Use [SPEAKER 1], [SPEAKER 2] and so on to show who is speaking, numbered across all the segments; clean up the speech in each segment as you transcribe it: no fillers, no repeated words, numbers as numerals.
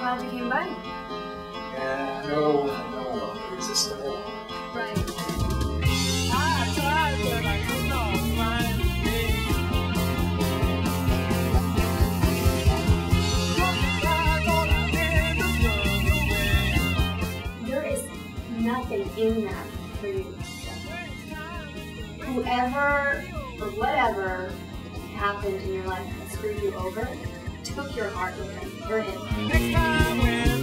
[SPEAKER 1] glad you came by.
[SPEAKER 2] Yeah, no, irresistible.
[SPEAKER 1] Right.
[SPEAKER 3] I tried, but I could not find
[SPEAKER 1] me. There is nothing in that for you. Whoever or whatever happened in your life that screwed you over took your heart with them. You're in.
[SPEAKER 3] Next time when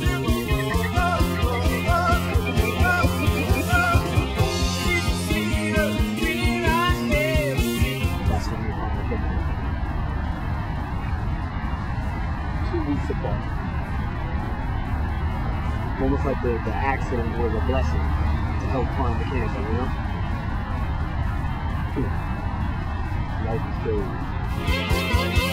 [SPEAKER 2] That's when we found the picture. 2 weeks apart. Almost like the accident was a blessing to help find the cancer, you know? Life is crazy.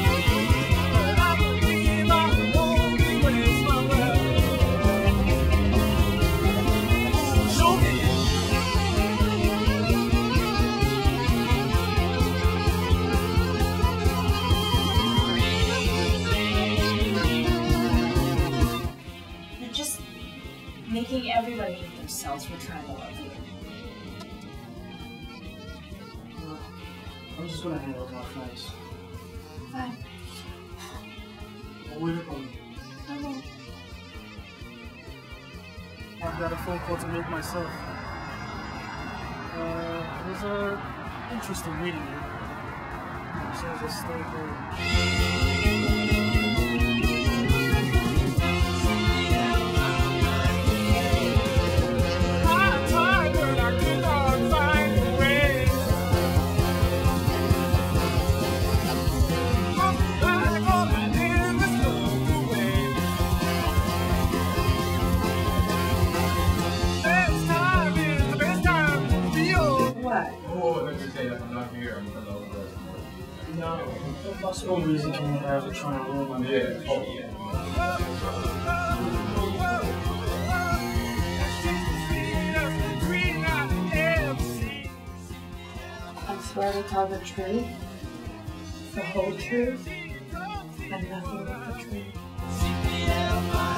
[SPEAKER 1] You're just making everybody hate themselves for trying to love you.
[SPEAKER 4] I'm just gonna hang out with my friends.
[SPEAKER 1] Fine.
[SPEAKER 4] I'll wait up on you.
[SPEAKER 1] Okay.
[SPEAKER 4] I've got a phone call to make myself. It was an interesting meeting you. So I'll just stay here. No, what's no reason can you have to try and ruin my day?
[SPEAKER 5] Yeah. Oh, yeah.
[SPEAKER 1] I swear to tell the truth, the whole truth, and nothing but the truth.